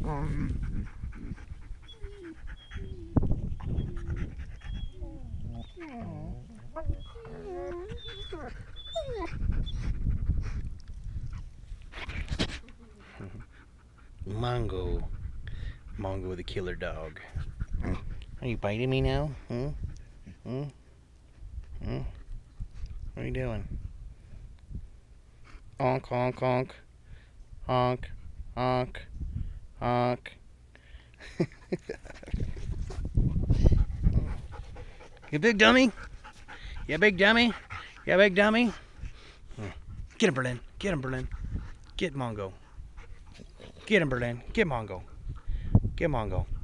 Mongo. Mongo the killer dog. Are you biting me now? Hmm? Hmm? Hmm? What are you doing? Honk, honk, honk. Honk, honk, honk. You big dummy? You big dummy? You big dummy? Get him, Berlin. Get him, Berlin. Get Mongo. Get him, Berlin. Get Mongo. Get Mongo.